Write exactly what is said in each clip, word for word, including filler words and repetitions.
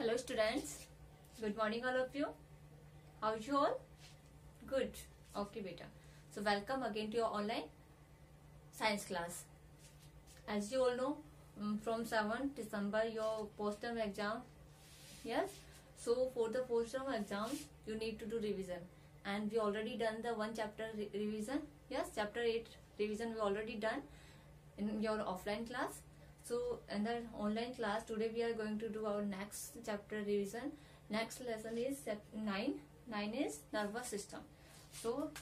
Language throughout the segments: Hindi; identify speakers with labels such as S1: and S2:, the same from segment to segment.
S1: Hello students, good morning all of you. How are you all? Good. Okay beta. So welcome again to your online science class. As you all know, from seventh December your post-term exam. Yes. So for the post-term exam you need to do revision, and we already done the one chapter re revision. Yes, chapter eight revision we already done in your offline class. So in the online class today we are going to do our next chapter revision. Next lesson is nine. Nine is nervous system. So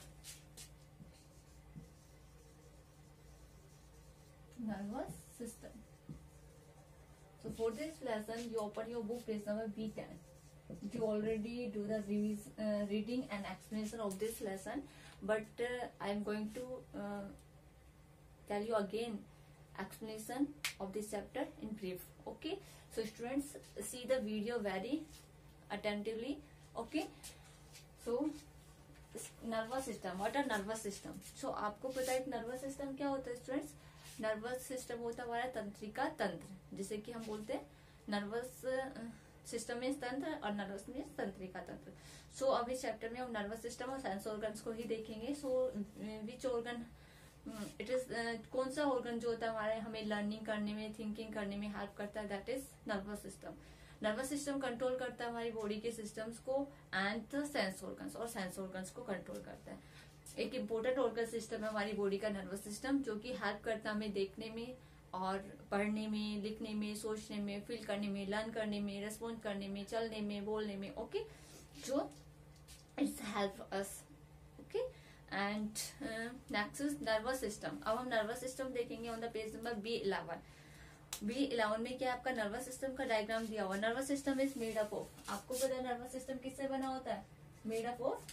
S1: nervous system. So for this lesson you open your book page number B ten. You already do the revis uh, reading and explanation of this lesson, but uh, I am going to uh, tell you again explanation of this chapter in brief. Okay, so students see the video very attentively. Okay, so nervous system. What are nervous system? So आपको पता है nervous system क्या होता है स्टूडेंट्स? nervous system होता है हमारा तंत्रिका तंत्र, जिसे कि हम बोलते हैं nervous system में तंत्र और nervous में तंत्रिका तंत्र. सो so, अब इस चैप्टर में हम nervous system और सेंस ऑर्गन्स को ही देखेंगे. So which organ it is कौन सा ऑर्गन जो होता है हमारे हमें लर्निंग करने में, थिंकिंग करने में हेल्प करता है, that is nervous system. Nervous system control करता है हमारी बॉडी के सिस्टम्स को एंड द सेंस ऑर्गन्स, और सेंस ऑर्गन्स को कंट्रोल करता है. एक इम्पोर्टेंट ऑर्गन सिस्टम है हमारी बॉडी का नर्वस सिस्टम, जो कि हेल्प करता है हमें देखने में और पढ़ने में, लिखने में, सोचने में, फील करने में, लर्न करने में, रेस्पॉन्ड करने में, चलने में, बोलने में. ओके, जो it's help us. Okay, and next is nervous system. अब हम नर्वस सिस्टम देखेंगे on the page number B eleven. B eleven में क्या आपका नर्वस सिस्टम का डायग्राम दिया हुआ. Nervous system is made up of, आपको पता है नर्वस सिस्टम किससे बना होता है? Made up of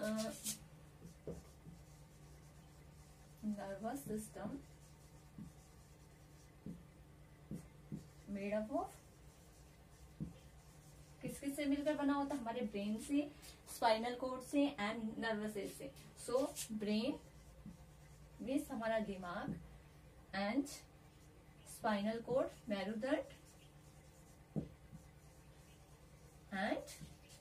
S1: nervous system made up of किस किस से मिलकर बना होता है? हमारे ब्रेन से, स्पाइनल कॉर्ड से एंड नर्वस से. सो ब्रेन मीन्स हमारा दिमाग एंड स्पाइनल कॉर्ड मेरुदंड एंड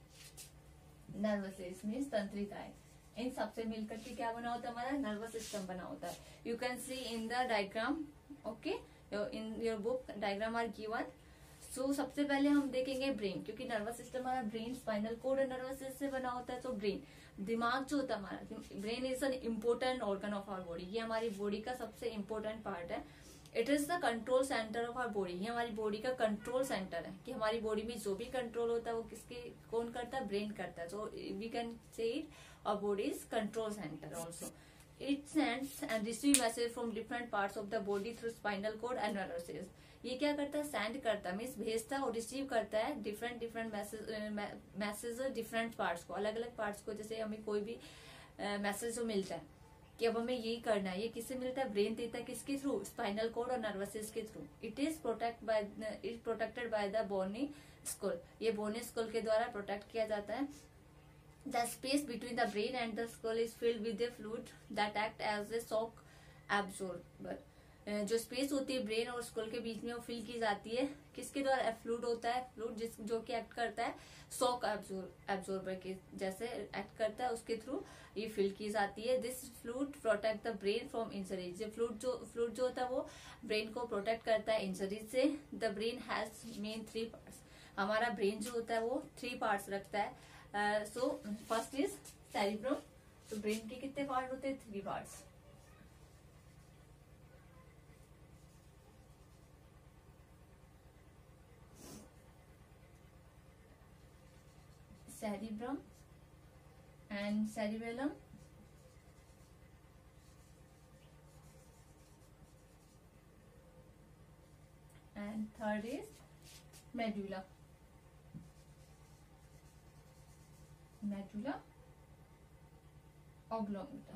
S1: नर्वस मीन्स तंत्रिकाएं, इन सबसे मिलकर के क्या बना होता है? हमारा नर्वस सिस्टम बना होता है. You can see in the diagram. Okay, in your book diagram are given. So so, सबसे पहले हम देखेंगे ब्रेन, क्योंकि नर्वस सिस्टम हमारा ब्रेन, स्पाइनल कॉर्ड और नर्वस से बना होता है. तो ब्रेन, दिमाग जो होता है हमारा, brain is an important organ of our body. ये हमारी बॉडी का सबसे इम्पोर्टेंट पार्ट है. It is the control centre of our body. ये हमारी बॉडी का कंट्रोल सेंटर है, कि हमारी बॉडी में जो भी कंट्रोल होता है वो किसके कौन करता है? ब्रेन करता है. So we can say it our body is control centre also. It sends and receive message from different parts of the body through spinal cord and nerves. ये क्या करता है? सेंड करता है, मीन्स भेजता है और रिसीव करता है different different message message different parts को, अलग अलग पार्ट्स को. जैसे हमें कोई भी मैसेज uh, जो मिलता है कि अब हमें यही करना है, ये किससे मिलता है? ब्रेन देता है. किसके थ्रू? स्पाइनल कॉर्ड और नर्वस के through. It is protect by is protected by the bony skull. ये बोनी स्कुल के द्वारा प्रोटेक्ट किया जाता है. The space between the brain and the skull is filled with a fluid that act as a shock absorber. जो स्पेस होती है ब्रेन और स्कुल के बीच में, वो फिल की जाती है किसके द्वारा? फ्लूइड होता है. फ्लूइड जिस जो कि एक्ट करता है शॉक एब्जॉर्बर के जैसे एक्ट करता है, उसके थ्रू ये फिल की जाती है. This fluid protect the brain from injuries. ये फ्लूइड जो फ्लूइड जो होता है वो ब्रेन को प्रोटेक्ट करता है इंजरीज से. The brain has main three parts. हमारा ब्रेन जो होता है वो थ्री पार्ट्स रखता है. So first is cerebrum. तो ब्रेन के कितने पार्ट होते हैं? Three parts. cerebrum and cerebellum and third is medulla. medulla oblongata.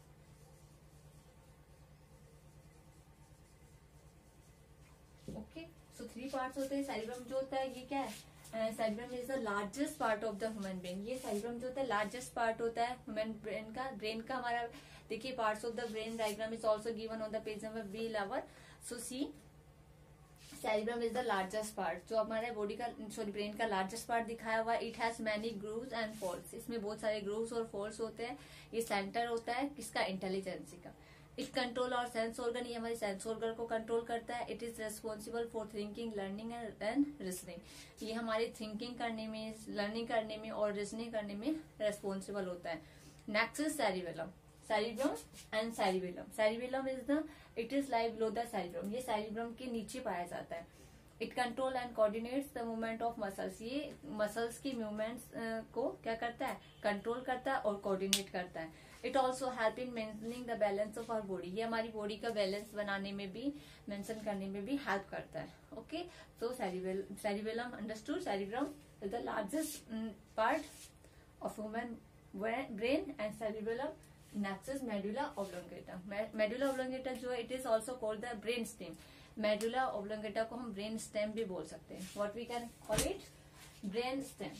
S1: Okay, so three parts होते हैं. सेरिब्रम जो होता है ये क्या है? Cerebrum is the largest part of the human brain. ये सेरिब्रम जो होता है लार्जेस्ट पार्ट होता है ह्यूमन ब्रेन का. ब्रेन का हमारा देखिए parts of the brain diagram is also given on the page number B eleven. So see cerebrum is the largest part, जो हमारे बॉडी का सॉरी ब्रेन का लार्जेस्ट पार्ट दिखाया हुआ है। It has many grooves and folds, इसमें बहुत सारे ग्रूव्स और फॉल्स होते हैं। ये सेंटर होता है किसका, इंटेलिजेंसी का। इट कंट्रोल और सेंस ऑर्गन, ये हमारी सेंस ऑर्गन को कंट्रोल करता है। It is responsible for thinking, learning and reasoning, ये हमारी थिंकिंग करने में, लर्निंग करने में और रीजनिंग करने में रेस्पॉन्सिबल होता है। Next is cerebellum, cerebrum and cerebellum. Cerebellum is the it is like below the cerebrum, ये सेरिब्रम के नीचे पाया जाता है। It control and coordinates the movement of muscles, ये मसल्स की मूवमेंट्स को क्या करता है, कंट्रोल करता है और कोऑर्डिनेट करता है। It also help in maintaining the balance of our body, ये हमारी बॉडी का बैलेंस बनाने में भी, मेंशन करने में भी हेल्प करता है। Okay, so cerebellum understood. Cerebrum is the largest part of human brain and cerebellum next is medulla oblongata. Medulla oblongata जो है it is also called the brain stem. Medulla oblongata को हम ब्रेन स्टेम भी बोल सकते हैं। What we can call it, brain stem,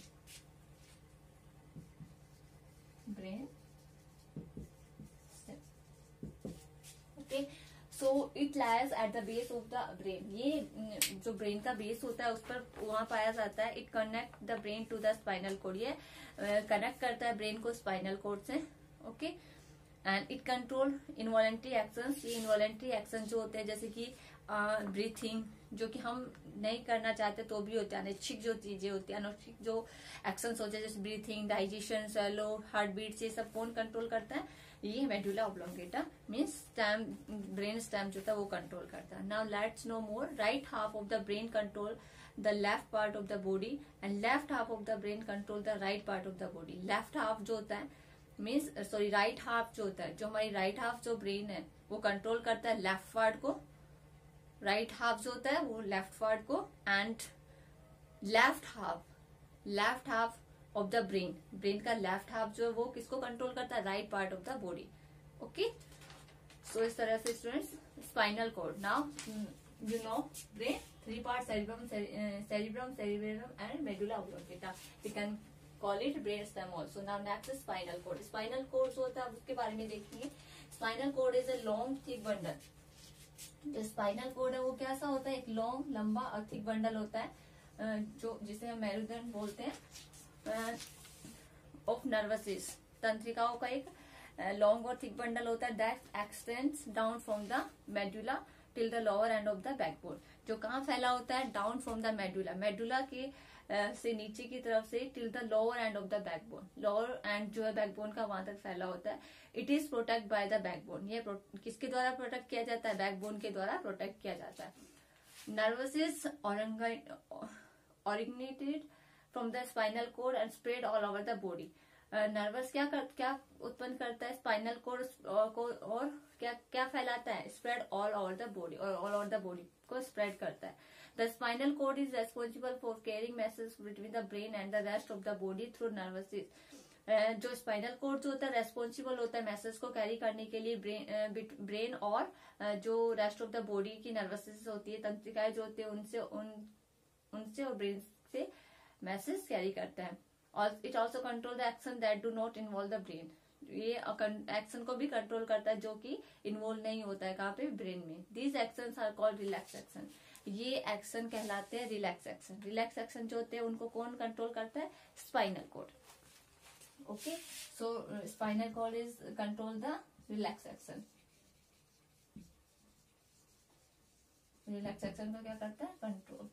S1: brain so it lies at the base of the brain, ये जो ब्रेन का बेस होता है उस पर वहां पाया जाता है। It connect the brain to the spinal cord, ये कनेक्ट करता है ब्रेन को स्पाइनल कोड से। Okay, and it control involuntary actions, ये इनवॉलेंट्री एक्शन जो होते हैं जैसे कि ब्रीथिंग, जो कि हम नहीं करना चाहते तो भी होते हैं। अनैच्छिक जो चीजें होती है, अनैच्छिक जो एक्शंस होते हैं जैसे breathing, digestion, swallow, heart beat, ये सब कौन कंट्रोल करता है, ये medulla oblongata means stem, brain stem जो था वो कंट्रोल करता है। Now let's know more. Right half of the brain control the left part of the body and left half of the brain control the right part of the body. Left half जो होता है मीन्स सॉरी राइट हाफ जो होता है, जो हमारी राइट हाफ जो ब्रेन है वो कंट्रोल करता है लेफ्ट पार्ट को, राइट हाफ जो होता है वो लेफ्ट पार्ट को, and left half left half of the brain, brain का लेफ्ट हाफ जो है वो किसको कंट्रोल करता है, right part of the body. Okay, so इस तरह से students spinal cord. Now you know brain three part, cerebrum cerebrum cerebellum and medulla oblongata, we can call it brain stem also. Now next spinal cord. Spinal cord जो होता है उसके बारे में देखेंगे। Spinal cord is a long thick bundle, जो स्पाइनल कॉर्ड है वो कैसा होता है, एक लॉन्ग लंबा और थिक बंडल होता है, जो जिसे हम मेरुदंड बोलते हैं, ऑफ नर्वस, तंत्रिकाओं का एक लॉन्ग और थिक बंडल होता है। That extends down from the medulla till the lower end of the backbone, जो कहाँ फैला होता है, down from the medulla, medulla के uh, से नीचे की तरफ से till the lower end of the backbone, lower end जो है बैकबोन का वहां तक फैला होता है। It is protect by the backbone, ये किसके द्वारा प्रोटेक्ट किया जाता है, बैकबोन के द्वारा प्रोटेक्ट किया जाता है। Nerves is originated from the spinal cord and spread all over the body. Nerves क्या कर, क्या उत्पन्न करता है, स्पाइनल कोड को और क्या क्या फैलाता है, spread all over the body, और ऑल ओवर द बॉडी को स्प्रेड करता है। The spinal cord is responsible for carrying message between the brain and the rest of the body through nerves. जो स्पाइनल कोड जो होता है रेस्पॉन्सिबल होता है मैसेज को कैरी करने के लिए ब्रेन ब्रेन और uh, जो रेस्ट ऑफ द बॉडी की नर्वस होती है, तंत्रिकाएं जो होती है उनसे उन उनसे और ब्रेन से मैसेज कैरी करता है। और it also control the action that do not involve the brain, ये एक्शन को भी कंट्रोल करता है जो कि इन्वॉल्व नहीं होता है कहाँ पे, ब्रेन में। These actions are called reflex action, ये एक्शन कहलाते हैं रिलैक्स एक्शन। रिलैक्स एक्शन जो होते हैं उनको कौन कंट्रोल करता है, spinal cord. Okay, so spinal cord is control the reflex action. Reflex action को क्या करता है, कंट्रोल।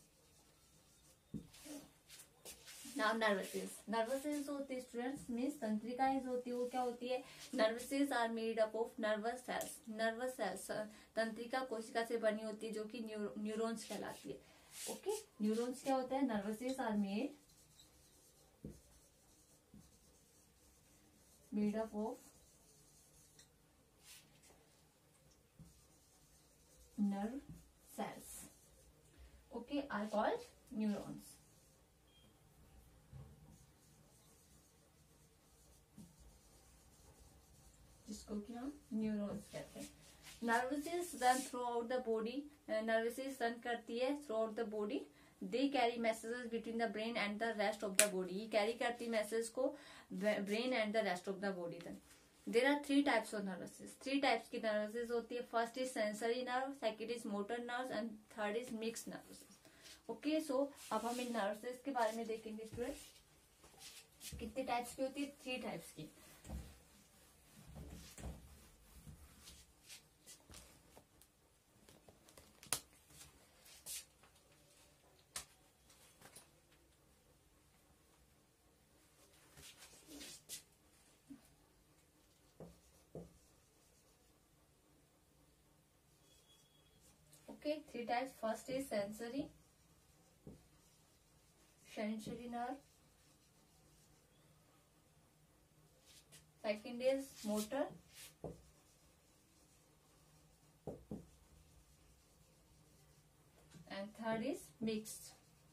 S1: नाउ नर्वसेस, नर्वसेस होती है स्टूडेंट्स मीन्स तंत्रिकाएं जो होती है वो क्या होती है, nerves are made up of nerve cells. Nerve cells तंत्रिका कोशिका से बनी होती है जो कि न्यूरॉन्स कहलाती है। ओके, न्यूरॉन्स क्या होता है, nerves are made made up of nerve cells, okay, are called neurons. जिसको कि हम न्यूरॉन्स कहते हैं। Nerves run throughout the body, nerves run करती है throughout the body. They carry messages between the brain and the rest of the body, ये कैरी करती मैसेज को brain and the rest of the body तक। There are three types of nerves, three types की नर्वसेस होती है. First is sensory nerve, second is motor nerve and third is mix nerves. Okay, सो अब हम इन नर्वसेस के बारे में देखेंगे स्टूडेंट्स. कितने टाइप्स की होती है? थ्री टाइप्स की. Okay, three types. First is sensory, sensory nerve. Second is motor. And third is mixed.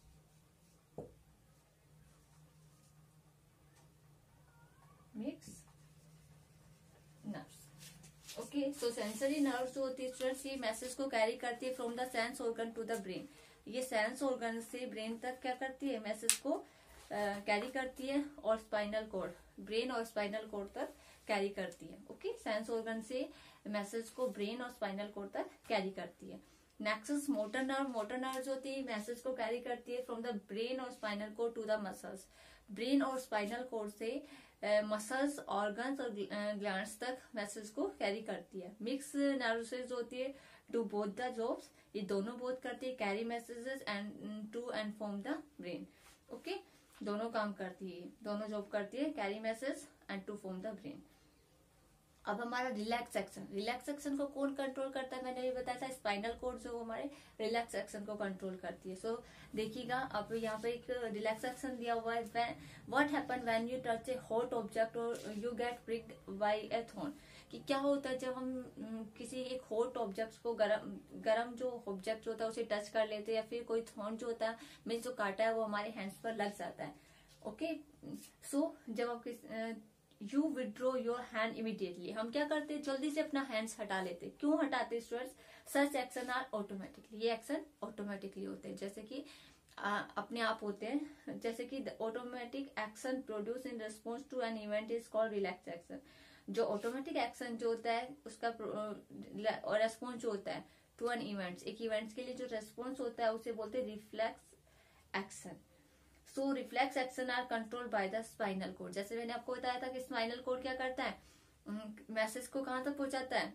S1: Mixed nerves. Okay, so sensory nerves जो होती है स्टूडेंट्स, ये मैसेज को कैरी करती है from the sense organ to the brain. ये सेंस ऑर्गन से ब्रेन तक क्या करती है? मैसेज को कैरी uh, करती है, और स्पाइनल कॉर्ड, ब्रेन और स्पाइनल कॉर्ड तक कैरी करती है. ओके, सेंस ऑर्गन से मैसेज को ब्रेन और स्पाइनल कॉर्ड तक कैरी करती है. Next motor nerve. Motor nerve जो होती है मैसेज को कैरी करती है फ्रॉम द ब्रेन और spinal cord to the muscles. Brain और स्पाइनल कॉर्ड से मसल्स, uh, ऑर्गन्स और ग्लैंड्स तक मैसेज को कैरी करती है. मिक्स नर्वसेस होती है टू बोथ द जॉब्स. ये दोनों बोथ करती है, carry messages and to and from the brain. Okay, दोनों काम करती है, दोनों जॉब करती है, carry message and to from the brain. अब हमारा रिलैक्स एक्शन. रिलैक्स एक्शन को कौन कंट्रोल करता है? मैंने ये बताया था, स्पाइनल कॉर्ड जो हमारे रिलैक्स एक्शन को कंट्रोल करती है. सो so, देखिएगा अब यहाँ पे एक रिलैक्स एक्शन दिया हुआ है. What happen when you touch a hot object और you get pricked by a thorn. कि क्या होता है जब हम किसी एक हॉट ऑब्जेक्ट को, गरम गरम जो ऑब्जेक्ट होता है उसे टच कर लेते हैं, या फिर कोई थॉर्न जो होता है मीन्स जो काटा है वो हमारे हैंड्स पर लग जाता है. ओके, सो जब आप किस you withdraw your hand immediately. हम क्या करते हैं? जल्दी से अपना हैंड्स हटा लेते. क्यों हटाते हैं students? Such action are automatically. ये एक्शन ऑटोमेटिकली होते हैं, जैसे कि आ, अपने आप होते हैं. जैसे कि automatic action produce in response to an event is called reflex action. जो ऑटोमेटिक एक्शन जो होता है उसका रेस्पॉन्स जो होता है टू एन इवेंट्स, एक इवेंट्स के लिए जो रेस्पॉन्स होता है उसे बोलते हैं reflex action. So reflex action are control by the spinal cord. जैसे मैंने आपको बताया था कि स्पाइनल कोड क्या करता है? मैसेज को कहां तक पहुंचाता है?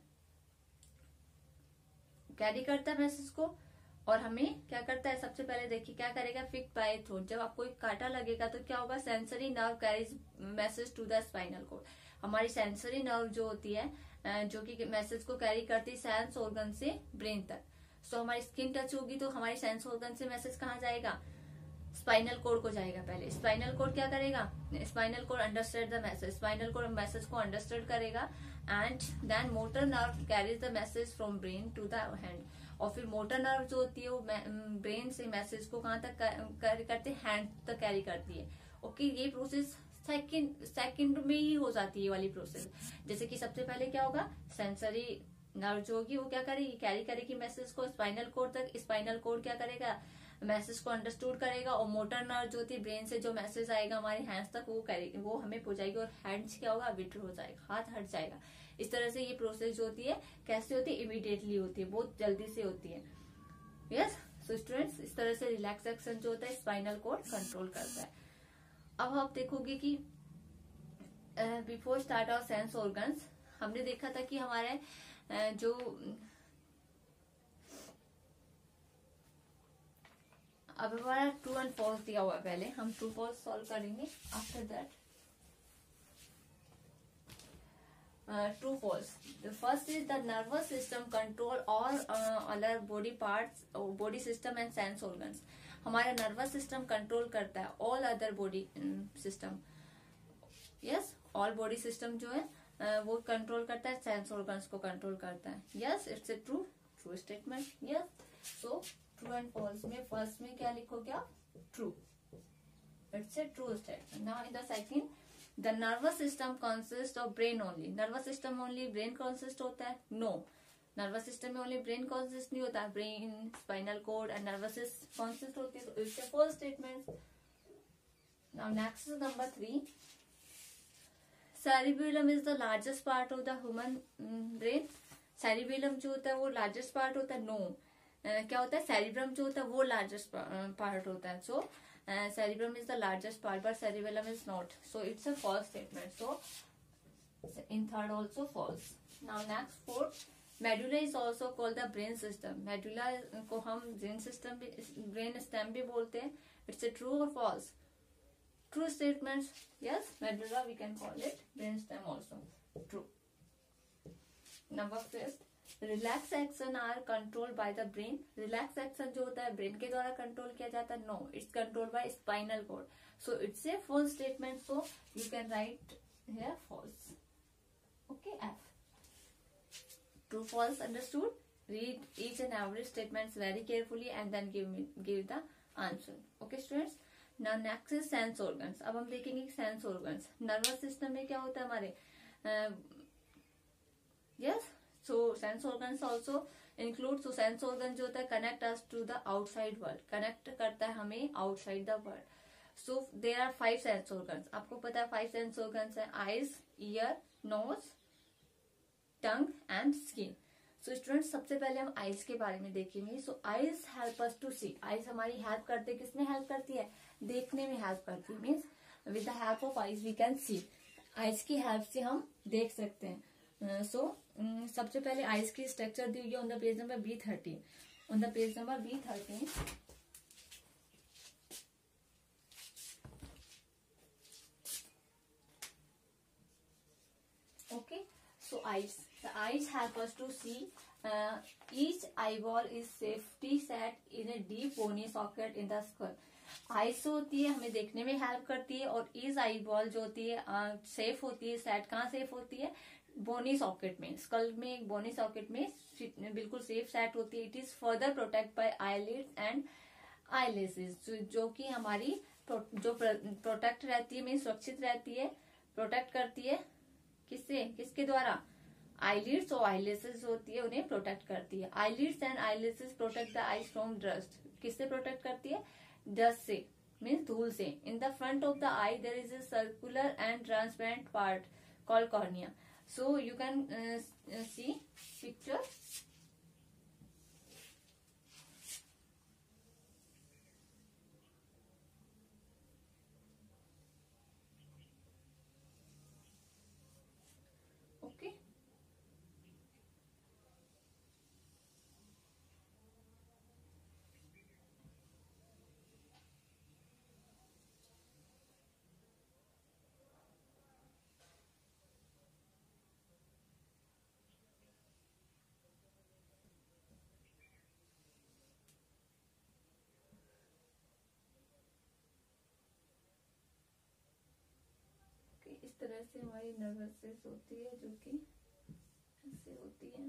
S1: कैरी करता है मैसेज को, और हमें क्या करता है? सबसे पहले देखिए क्या करेगा? Pricked by thorn. जब आपको एक कांटा लगेगा तो क्या होगा? Sensory nerve carries message to the spinal cord. हमारी सेंसरी नर्व जो होती है जो कि मैसेज को कैरी करती है सेंस ऑर्गन से ब्रेन तक. सो so, हमारी स्किन टच होगी तो हमारी सेंस ऑर्गन से मैसेज कहाँ जाएगा? स्पाइनल कोड को जाएगा. पहले स्पाइनल कोड क्या करेगा? Spinal cord understand the message. Spinal cord message को अंडरस्टैंड करेगा and then motor nerve carries the message from brain to the hand. और फिर मोटर नर्व जो होती है वो ब्रेन से मैसेज को कहाँ तक कैरी करती है? हैंड तक कैरी करती है. ओके, ये प्रोसेस सेकंड सेकंड में ही हो जाती है ये वाली प्रोसेस. जैसे कि सबसे पहले क्या होगा? सेंसरी नर्व जो होगी वो क्या करेगी? कैरी करेगी मैसेज को स्पाइनल कोड तक. स्पाइनल कोड क्या करेगा? मैसेज को अंडरस्टूड करेगा, और मोटर नर्व जो होती है ब्रेन से जो मैसेज आएगा हमारे हैंड्स तक वो करेगी, वो हमें पहुंचाएगी, और हैंड्स क्या होगा? विड्रॉ हो जाएगा, हाथ हट जाएगा. इस तरह से ये प्रोसेस जो होती है कैसे होती है? इमीडिएटली होती है, बहुत जल्दी से होती है. यस, सो स्टूडेंट्स, इस तरह से रिलैक्स एक्शन जो होता है स्पाइनल कोड कंट्रोल करता है. अब आप देखोगे कि before start our sense organs हमने देखा था कि हमारे uh, जो अब हमारा ट्रू एंड फॉल्स दिया हुआ है. पहले हम ट्रू फॉल्स सॉल्व करेंगे. After that true false. The first is the nervous system control all other body parts, body system and sense organs. हमारा नर्वस सिस्टम कंट्रोल करता है all other body system. Yes, all body system जो है uh, वो कंट्रोल करता है, सेंस ऑर्गन्स को कंट्रोल करता है. Yes, it's a true true statement. Yes, so true and false में फर्स्ट में क्या लिखोगे आप? True. It's a true statement. Now in the second, the nervous system consist of brain only. Nervous system only brain consist होता है? नो, नर्वस सिस्टम में ओनली ब्रेन कंसिस्ट नहीं होता. Brain, spinal cord and nerves consist होती है. It's a false statement. Now next is number three. Cerebellum is the largest part of the human brain. Cerebellum जो होता है वो लार्जेस्ट पार्ट होता है? No no. uh, क्या होता है, सेरिब्रम जो होता है वो लार्जेस्ट पार्ट होता है। So cerebrum is the largest part but cerebellum is not, so it's a false statement. So in third also false. Now next fourth, medulla is also called the brain system. Medulla को हम ब्रेन सिस्टम भी, ब्रेन स्टेम भी बोलते हैं। इट्स ए ट्रू और false? True statements. Yes, medulla we can call it, brainstem also. True. Number fifth, relax action are controlled by the brain. Relax action जो होता है brain के द्वारा कंट्रोल किया जाता है? No, it's controlled by spinal cord. So it's a false statement. So you can write here false. Okay, F. True, false, understood? Read each and every statements very carefully and then give me give the answer. Okay, students. Now next is sense organs. अब हम देखेंगे सेंस ऑर्गन्स। नर्वस सिस्टम में क्या होता है हमारे? Yes, so sense organs also include. So sense organ जो होता है connect us to the outside world, connect करता है हमें outside the world. So there are five sense organs. आपको पता है फाइव सेंस ऑर्गन्स है? Eyes, ear, nose, tongue and skin. So students सबसे पहले हम आईज के बारे में देखेंगे। So eyes help us to see. Eyes हमारी हेल्प करते हैं, किसमें हेल्प करती है? देखने में हेल्प करती है। Means with the help of eyes we can see. Eyes की हेल्प से हम देख सकते हैं। सो uh, so, um, सबसे पहले आईज की स्ट्रक्चर दी हुई है on the page number B thirteen. On the page number B thirteen okay. So eyes, the eyes help us to see. Uh, each eyeball is safety set in a deep bony socket in the skull. Eyes होती है हमें देखने में हेल्प करती है, और ईज आई बॉल जो होती है सेफ uh, होती है। सेट कहाँ सेफ होती है? बोनी सॉकेट में, स्कल में एक बोनी सॉकेट में बिल्कुल सेफ सेट होती है। It is further protect by eyelids and eyelashes, जो कि हमारी जो प्रोटेक्ट रहती है, मीन सुरक्षित रहती है, प्रोटेक्ट करती है। किससे? किसके द्वारा? आईलिड्स और आईलेसेस होती है उन्हें प्रोटेक्ट करती है। Eyelids and eyelashes protect the eyes from dust. किससे प्रोटेक्ट करती है? डस्ट से, मीन्स धूल से। In the front of the eye there is a circular and transparent part called cornea. So you can see picture. Okay, इस तरह से हमारी नर्वस होती है, जो कि ऐसे होती है।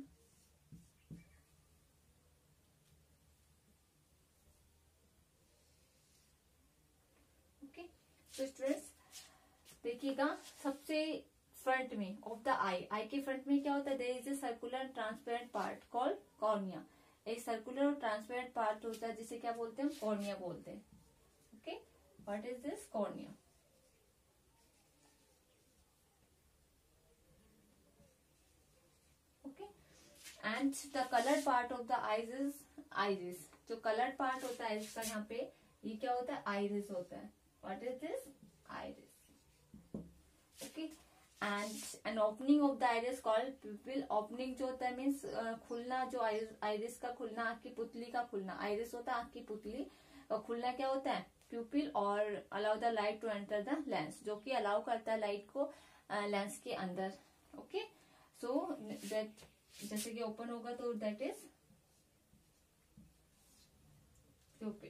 S1: ओके, तो स्टूडेंट्स देखिएगा, सबसे फ्रंट में ऑफ द आई, आई के फ्रंट में क्या होता है? There is a circular transparent part called cornea. एक सर्कुलर और ट्रांसपेरेंट पार्ट होता है जिसे क्या बोलते हैं? कॉर्निया बोलते हैं। Okay, what is this? Cornea. And the coloured part of the eyes is iris. जो कलर्ड पार्ट होता है इसका यहाँ पे, ये क्या होता है? आइरिस होता है। What is this? Iris. Okay, and an opening of the iris called pupil. Opening जो होता है मीन्स खुलना, जो आइरिस का खुलना, आंख की पुतली का खुलना। आइरिस होता है आंख की पुतली, और खुलना क्या होता है? प्यूपिल। और allow the light to enter the lens, जो कि अलाउ करता है लाइट को लेंस uh, के अंदर। ओके, सो दैट जैसे कि ओपन होगा तो दैट इज प्यूपिल।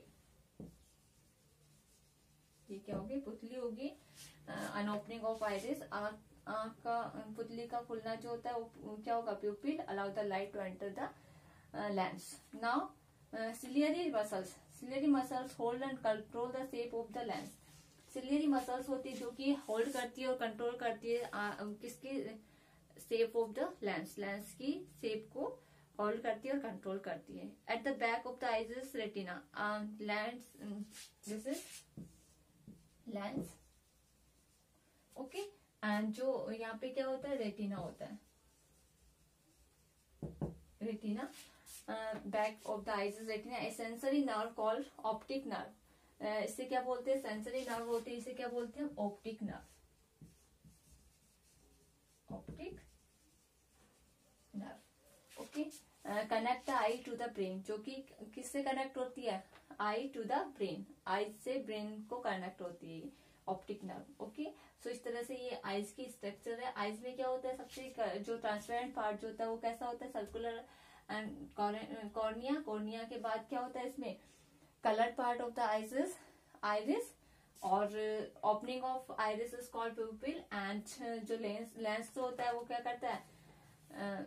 S1: ये क्या होगी? पुतली होगी। अन ओपनिंग ऑफ आइरिस, आंख का पुतली का खुलना जो होता है वो क्या होगा? Pupil. Allow the light to enter the lens. Now ciliary muscles, ciliary muscles hold and control the shape of the lens. Ciliary muscles होती है जो कि होल्ड करती है और कंट्रोल करती है uh, किसकी? Shape of the lens, lens की शेप को होल्ड करती है और कंट्रोल करती है। At the back of the eyes is retina. Lens, this is lens. Okay, and जो यहाँ पे क्या होता है, रेटिना होता है, retina, back of the eyes is retina, a sensory nerve called optic nerve. इससे क्या बोलते हैं, सेंसरी नर्व होते हैं, इसे क्या बोलते हैं, optic nerve, optic nerve. Okay, connect the eye to the brain, जो कि किससे कनेक्ट होती है, eye to the brain, eye से ब्रेन को कनेक्ट होती है ऑप्टिक नर्व। ओके, सो इस तरह से ये आईज की स्ट्रक्चर है। आईज में क्या होता है, सबसे जो ट्रांसपेरेंट पार्ट जो होता है वो कैसा होता है, सर्कुलर एंड कॉर्निया, कॉर्निया के बाद क्या होता है इसमें, coloured part of the eyes is iris, और opening of iris is called pupil, and जो लेंस लेंस जो होता है वो क्या करता है,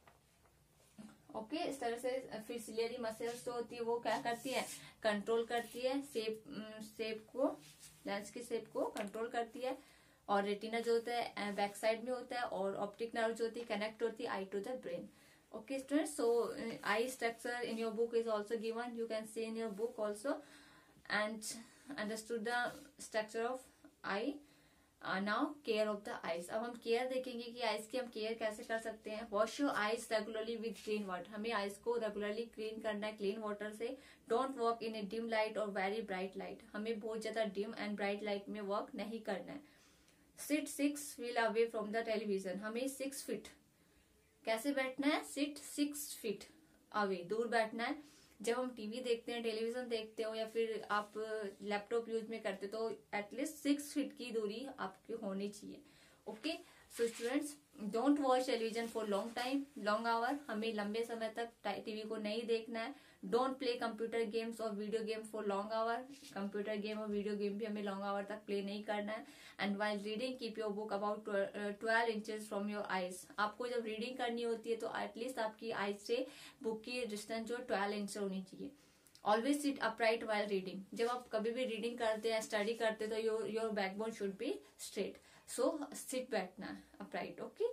S1: ओके uh, okay, इस तरह से फिर सिलियरी मसल्स जो होती है वो क्या करती है, कंट्रोल करती है शेप शेप को, लेंस की शेप को कंट्रोल करती है। और रेटिना जो होता है बैक साइड में होता है, और ऑप्टिक नर्व जो होती है कनेक्ट होती है eye to the brain. Okay students, so uh, eye structure in your book is also given, you can see in your book also, and understood the structure of eye. uh, now care of the eyes, अब हम केयर देखेंगे कि आईज की हम केयर कैसे कर सकते हैं। Wash your eyes regularly with clean water, हमें आईज को रेगुलरली क्लीन करना है क्लीन वाटर से। Don't work in a dim light और वेरी ब्राइट लाइट, हमें बहुत ज्यादा डिम एंड ब्राइट लाइट में वर्क नहीं करना है। Sit six feet away from the television, हमें सिक्स फीट कैसे बैठना है, सिट सिक्स फीट अवे, दूर बैठना है। जब हम टीवी देखते हैं, टेलीविजन देखते हो, या फिर आप लैपटॉप यूज में करते हो, तो एटलीस्ट सिक्स फीट की दूरी आपकी होनी चाहिए। Okay, so students, don't watch television for long time, long hour, हमें लंबे समय तक टीवी को नहीं देखना है। डोंट प्ले कंप्यूटर गेम्स और video game for long hour, computer game और वीडियो गेम भी हमें लॉन्ग आवर तक प्ले नहीं करना है। And while reading keep your book about twelve inches from your eyes, आपको जब रीडिंग करनी होती है तो एटलीस्ट आपकी आईज से बुक की डिस्टेंस जो ट्वेल्व इंच होनी चाहिए। Always sit upright while reading, जब आप कभी भी रीडिंग करते हैं, स्टडी करते हैं, तो your your backbone should be straight, so sit बैठना है अपराइट। ओके,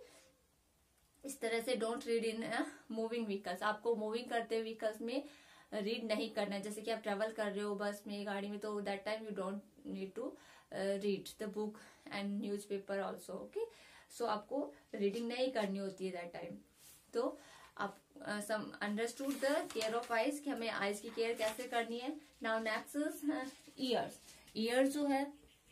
S1: इस तरह से don't read in moving vehicles, आपको मूविंग करते व्हीकल्स में रीड नहीं करना है। जैसे कि आप ट्रेवल कर रहे हो बस में, गाड़ी में, तो that time you don't need to read the book and newspaper also. Okay, so आपको रीडिंग नहीं करनी होती है दैट टाइम। तो आप some understood the care of eyes, कि हमें आईज की केयर कैसे करनी है। Now next is ears, ears जो है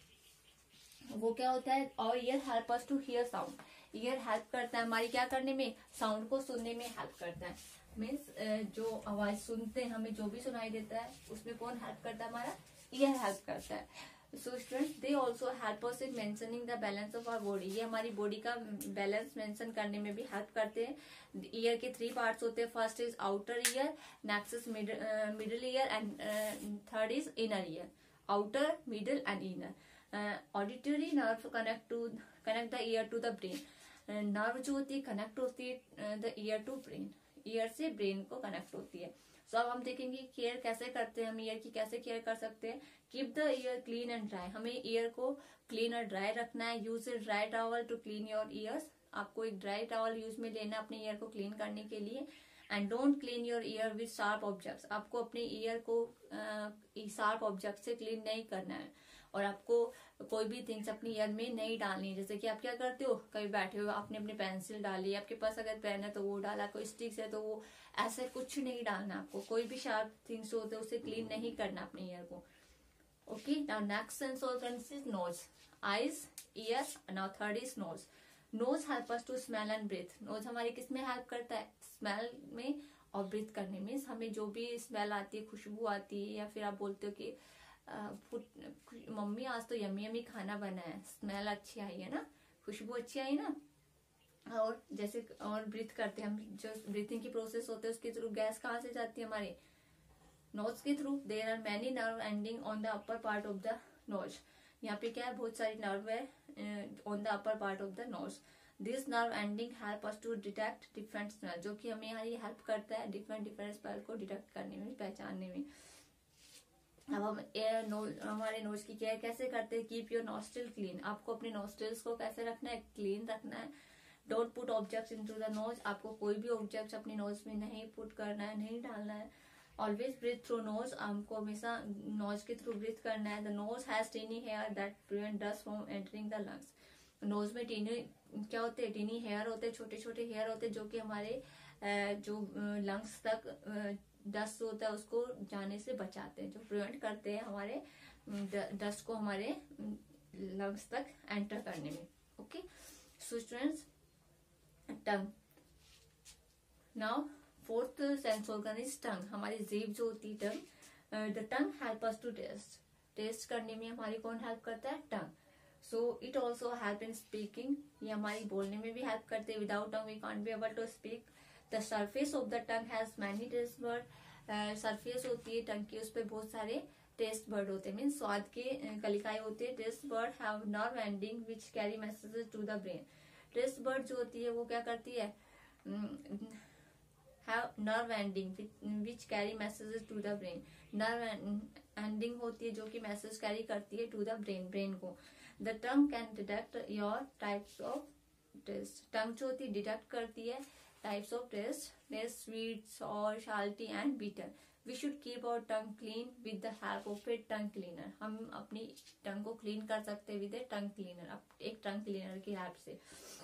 S1: वो क्या होता है, और ear help us to hear sound, ear help करता है हमारी क्या करने में, साउंड को सुनने में हेल्प करता है। मीन्स जो आवाज सुनते हैं, हमें जो भी सुनाई देता है उसमें कौन हेल्प करता है, हमारा ईयर हेल्प करता है। So students, they also help us in maintaining the balance of our body, ये हमारी बॉडी का बैलेंस मेंशन करने में भी हेल्प करते हैं। ईयर के थ्री पार्ट्स होते हैं, first is outer ear, next is middle ear, and third is inner ear. Outer, middle and inner. Auditory nerve connect to connect the ear to the brain, nerve जो होती है कनेक्ट होती है the ear to brain, ear से ब्रेन को कनेक्ट होती है। सो so, अब हम देखेंगे केयर कैसे करते हैं, हम ईयर की कैसे केयर कर सकते हैं। Keep the ear clean and dry, हमें ईयर को क्लीन और ड्राई रखना है। Use a dry towel to clean your ears, आपको एक ड्राई टॉवल यूज में लेना अपने ईयर को क्लीन करने के लिए। And don't clean your ear with sharp objects, आपको अपने ईयर को शार्प ऑब्जेक्ट से क्लीन नहीं करना है। और आपको कोई भी थिंग्स अपनी ईयर में नहीं डालनी है। जैसे कि आप क्या करते हो, कभी बैठे हो आपने अपनी पेंसिल डाली, आपके पास अगर पेन है तो वो डाला, कोई स्टिक्स है तो वो, ऐसे कुछ नहीं डालना आपको। कोई भी शार्प थिंग्स होते हैं उसे क्लीन नहीं करना अपने ईयर को। Okay, now next sense organ is nose, eyes, ear, now third is nose. Nose help us to smell and breathe, nose हमारी किस में हेल्प करता है, स्मेल में और ब्रीथ करने में। हमें जो भी स्मेल आती है, खुशबू आती है, या फिर आप बोलते हो कि मम्मी आज तो यम्मी यम्मी खाना बना है, स्मेल अच्छी आई है ना, खुशबू अच्छी आई ना। और जैसे और ब्रीथ करते हैं हम, जो ब्रीथिंग की प्रोसेस होते हैं उसके थ्रू गैस कहाँ से जाती है, हमारे नोज के थ्रू। There are many nerve ending on the upper part of the nose, यहाँ पे क्या है, बहुत सारी नर्व है on the upper part of the nose. This nerve ending help us to detect different smell, जो कि हमें यहाँ ये हेल्प करता है डिफरेंट डिफरेंट स्मेल को डिटेक्ट करने में, पहचानने में। अब हम एयर नोज, हमारे नोज की केयर कैसे करते हैं। कीप योर नोस्ट्रिल क्लीन, आपको अपने नोस्ट्रिल्स को कैसे रखना है, क्लीन रखना है। Don't put objects into the nose, आपको कोई भी ऑब्जेक्ट अपनी नोज में नहीं पुट करना है, नहीं डालना है। ऑलवेज ब्रीथ थ्रू नोज, हमको हमेशा नोज के थ्रू ब्रीथ करना है। The nose has tiny hair that prevent dust from entering the lungs, nose में टीनी क्या होते हैं, टीनी हेयर होते हैं, छोटे छोटे हेयर होते हैं जो कि हमारे जो लंग्स तक डस्ट होता है उसको जाने से बचाते हैं, जो प्रिवेंट करते हैं हमारे डस्ट को हमारे लंग्स तक एंटर करने में। Okay, so students, tongue. Now fourth sense organ is tongue. हमारी जीभ जो होती है tongue, the tongue help us to taste. Taste करने में हमारी कौन हेल्प करता है? Tongue. So it also help in speaking. ये हमारी बोलने में भी हेल्प करते हैं। Without tongue we can't be able to speak. The surface of the tongue has many taste bud. Surface होती है टंग की, उस पर बहुत सारे टेस्ट बर्ड होते हैं, मीन स्वाद के कलिकाएं होती है। Taste bud have nerve ending which carry messages to the brain. Taste bud जो होती है वो क्या करती है? Have nerve ending which carry messages to the brain. Nerve ending होती है जो कि मैसेज कैरी करती है टू द ब्रेन, ब्रेन को। The tongue can detect your types of taste. Tongue जो होती है डिटेक्ट करती है types of taste, taste sweet, sour, salty and bitter. We should keep our tongue clean with the help of a tongue cleaner. हम अपनी टंग को क्लीन कर सकते हैं विद ए टंग क्लीनर, एक टंग क्लीनर की हेल्प से।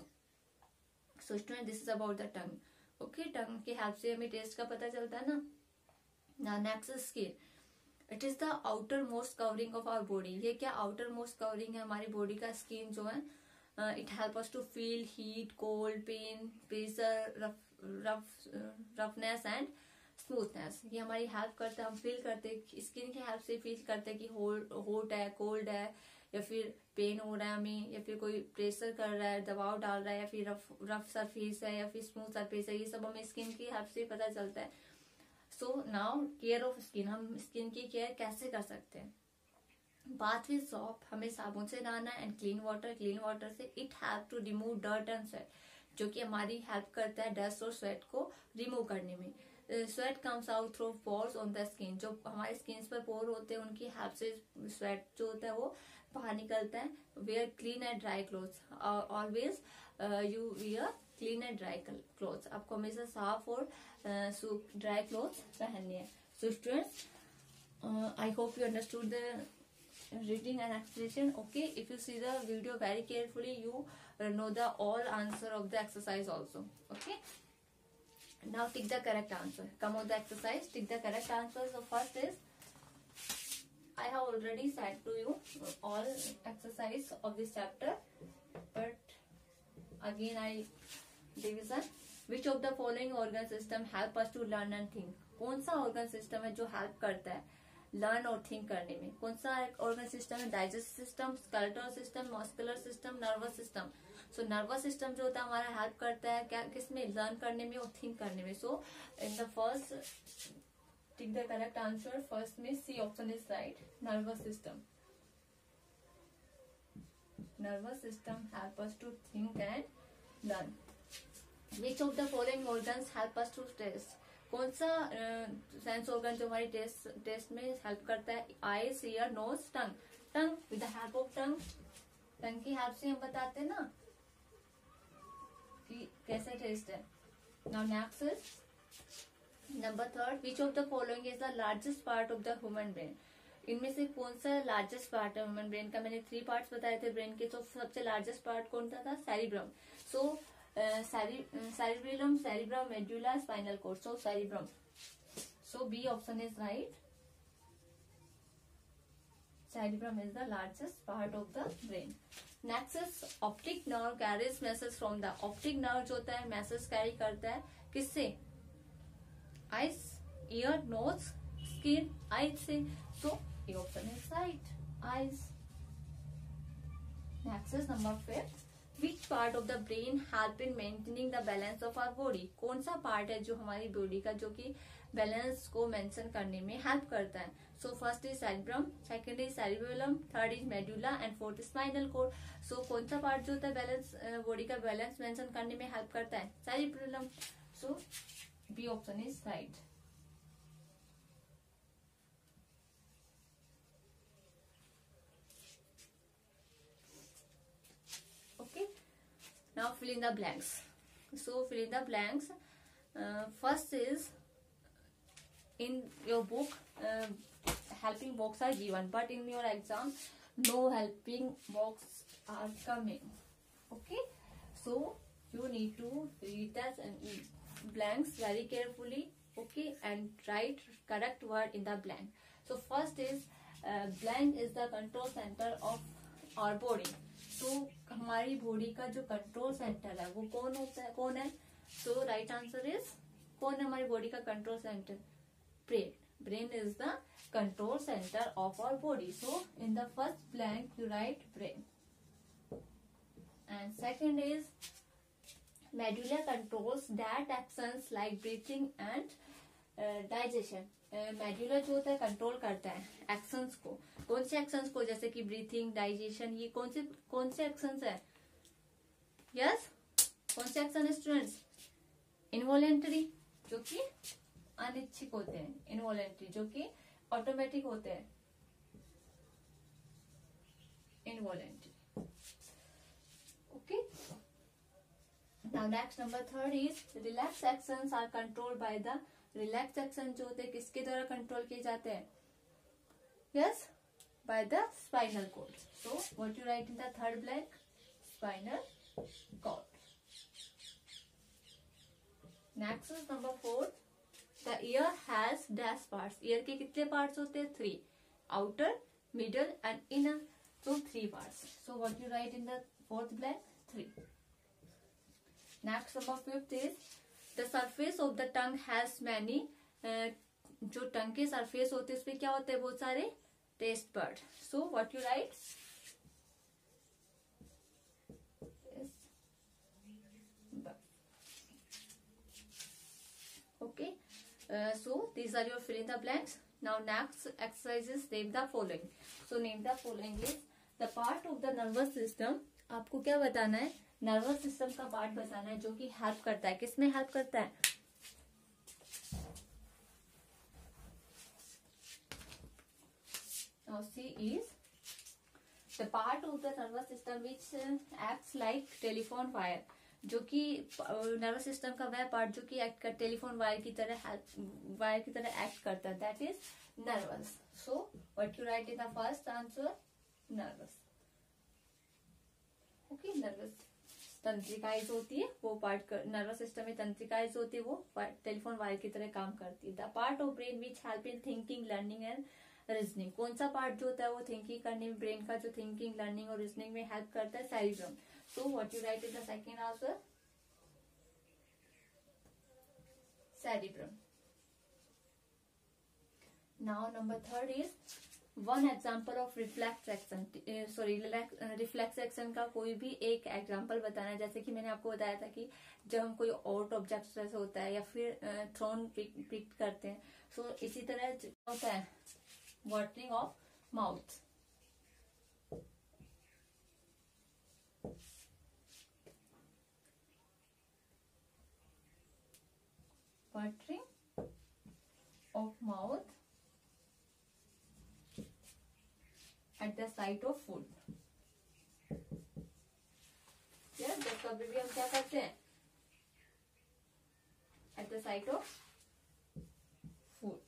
S1: So student, this is about the tongue. Okay, tongue की हेल्प से हमें टेस्ट का पता चलता है ना। Now next skin. It is the outermost covering of our body. ये क्या आउटर मोस्ट कवरिंग है हमारी बॉडी का? स्किन जो है, it help us to feel heat, cold, pain, pressure, rough roughness and smoothness. ये हमारी हेल्प करता है, हम फील करते हैं, स्किन की हेल्प से फील करते हैं कि हॉट है, कोल्ड है, या फिर पेन हो रहा है हमें, या फिर कोई प्रेशर कर रहा है, दबाव डाल रहा है, या फिर रफ रफ सरफेस है, या फिर स्मूथ सरफेस है। ये सब हमें स्किन की हेल्प से पता चलता है। So now care of skin. हम स्किन की केयर कैसे कर सकते हैं? बाथ विद सॉप, हमें साबुन से नहाना and clean water. Clean water से it help to remove dirt and sweat, जो कि हमारी हेल्प करता है डस्ट और स्वेट को रिमूव करने में। Sweat comes out through pores on the skin. जो हमारे स्किन पर पोर होते हैं उनकी हेल्प से स्वेट जो होता है वो बाहर निकलता है। Wear clean and dry clothes. Always you wear clean and dry clothes. आपको हमेशा साफ और ड्राई क्लोथ्स पहनने हैं। So students, I hope you understood the reading and explanation. Okay, if you see the video very carefully, you uh, know the all answer of the exercise also. Okay, now tick the correct answer. Come on the exercise, tick the correct answer. So first is, I have already said to you all exercise of this chapter, but again I division. Which of the following organ system help us to learn and think? कौन सा organ system है जो help करता है लर्न और थिंक करने में? कौन सा ऑर्गन सिस्टम है? Digestive system, skeletal system, muscular system, nervous system. So nervous system जो होता है हमारा हेल्प करता है क्या किसमें? लर्न करने में और थिंक करने में। So in the first tick the correct answer. First में C option is right, nervous system. Nervous system help us to think and learn. Which of the following organs help us to taste? कौन सा सेंस uh, ऑर्गन जो हमारी टेस्ट टेस्ट में हेल्प करता है? Eyes, ear, nose, tongue. Tongue, with the help of tongue, tongue की हेल्प से हम बताते हैं ना कि कैसे टेस्ट है। Now next is number third. Which of the following is the largest part of the human brain? इनमें से कौन सा लार्जेस्ट पार्ट है ह्यूमन ब्रेन का? मैंने थ्री पार्ट्स बताए थे ब्रेन के, तो सबसे लार्जेस्ट पार्ट कौन सा था? Cerebrum. So cerebellum, cerebrum, medulla, spinal cord. So cerebrum. So B option is right. Cerebrum is the largest part of the brain. Next is optic nerve carries message from the optic nerve जो होता है मैसेज कैरी करता है किससे? Eyes, ear, nose, skin, eyes से। So A option is right, eyes. Next is number fifth. Which part of the brain help in maintaining the balance of our body? कौन सा पार्ट है जो हमारी बॉडी का जो कि बैलेंस को मेंशन करने में हेल्प करता है? So first is cerebrum, second is cerebellum, third is medulla and fourth spinal cord. सो कौन सा पार्ट जो होता है बैलेंस बॉडी का बैलेंस मेंशन करने में हेल्प करता है? Cerebellum. So B option is right. Now fill in the blanks. So fill in the blanks. Uh, first is in your book uh, helping box are given, but in your exam no helping box are coming. Okay, so you need to read that blanks very carefully. Okay, and write correct word in the blank. So first is uh, blank is the control center of our body. तो हमारी बॉडी का जो कंट्रोल सेंटर है वो कौन होता है, कौन है? सो राइट आंसर इज, कौन है हमारी बॉडी का control centre? Brain. Brain is the control centre of our body. So in the first blank you write brain. And second is medulla controls that actions like breathing and uh, digestion. Medulla uh, जो होता है कंट्रोल करता है एक्शंस को. कौन से एक्शंस को? जैसे कि ब्रीथिंग, डाइजेशन, ये कौन से कौन से एक्शंस है? यस, कौन से एक्शन है स्टूडेंट्स? इनवॉलेंटरी, जो कि अनिच्छिक होते हैं. इनवॉलेंटरी, जो कि ऑटोमेटिक होते हैं. Involuntary. Okay. Now next, number third is relax actions are controlled by the relax action जो होते हैं किसके द्वारा कंट्रोल किए जाते हैं? Yes, by the spinal cord. So what you write in the third blank? Spinal cord. Next is number four. The ear has dash parts. Ear के कितने parts होते हैं? Three. Outer, middle and inner. So three parts. So what you write in the fourth blank? Three. Next, number fifth is the surface of the tongue has many. uh, जो टंग के सरफेस होते हैं उस पे क्या होते हैं? बहुत सारे taste bud. So what you write? Okay, so these are your fill in the blanks. Now next exercises, name the following. So name the following is the part of the nervous system. आपको क्या बताना है? नर्वस सिस्टम का पार्ट बताना है जो कि हेल्प करता है. किसमें हेल्प करता है? Now C is the part of the nervous system which acts like telephone wire. जो कि नर्वस सिस्टम का वह पार्ट जो कि एक्ट कर टेलीफोन वायर की तरह हेल्प वायर की तरह एक्ट करता है. That is nerves. So what you write in the first answer? Nerves. Okay, nerves तंत्रिकाएं होती है वो पार्ट. नर्वस सिस्टम में तंत्रिकाएं होती है वो टेलीफोन वायर की तरह काम करती है. The part of brain which help in thinking, learning and reasoning. कौन सा पार्ट जो होता है वो थिंकिंग करने में, ब्रेन का जो थिंकिंग, लर्निंग और रीजनिंग में हेल्प करता है? Cerebrum. So what you write in the second answer? Cerebrum. Now number third is one example of reflex action. Sorry, reflex action का कोई भी एक एग्जाम्पल बताना है. जैसे कि मैंने आपको बताया था कि जब हम कोई आउट ऑब्जेक्ट जैसे होता है या फिर थ्रोन पिक करते हैं, सो so, इसी तरह होता है watering of mouth. Watering of mouth at the sight of food. yes, जब कभी भी हम क्या करते हैं? at the sight of food.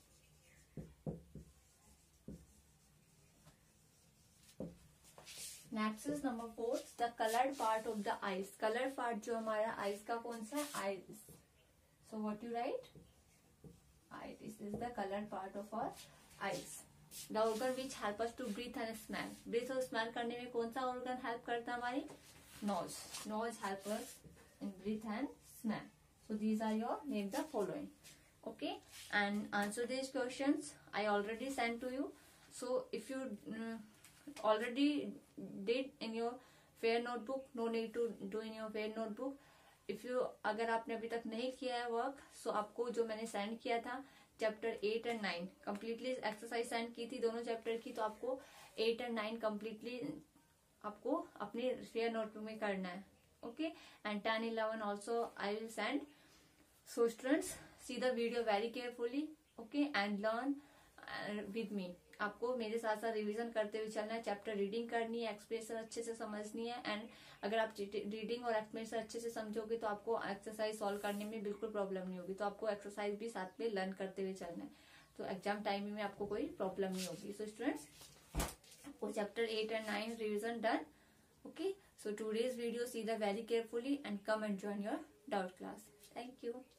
S1: next is number four, the colored part of the eyes. colored part जो हमारा eyes का कौन सा है? eyes. so what you write? eye. this is the colored part of our eyes. The organ which help us to breathe and smell. breathe और smell करने में कौन सा organ help करता है हमारी? nose. nose help us in breathe and smell. so these are your name the following. okay, and answer these questions I already sent to you. so if you um, already did in your fair notebook, no need to do in your fair notebook. if you अगर आपने अभी तक नहीं किया है वर्क, so आपको जो मैंने सेंड किया था chapter eight and nine completely exercise send की थी दोनों चैप्टर की, तो आपको एट एंड नाइन कम्प्लीटली आपको अपने फेयर नोटबुक में करना है. Okay, and ten eleven also I will send. So students, see the video very carefully. Okay, and learn with me. आपको मेरे साथ साथ रिवीजन करते हुए चलना है. चैप्टर रीडिंग करनी है, एक्सप्रेशन अच्छे से समझनी है. एंड अगर आप रीडिंग और एक्सप्रेशन अच्छे से समझोगे तो आपको एक्सरसाइज सॉल्व करने में बिल्कुल प्रॉब्लम नहीं होगी. तो आपको एक्सरसाइज भी साथ में लर्न करते हुए चलना है, तो एग्जाम टाइम में आपको कोई प्रॉब्लम नहीं होगी. सो स्टूडेंट्स, आपको chapter eight and nine revision done Okay, so today's video see the very carefully and come and join your doubt class. Thank you.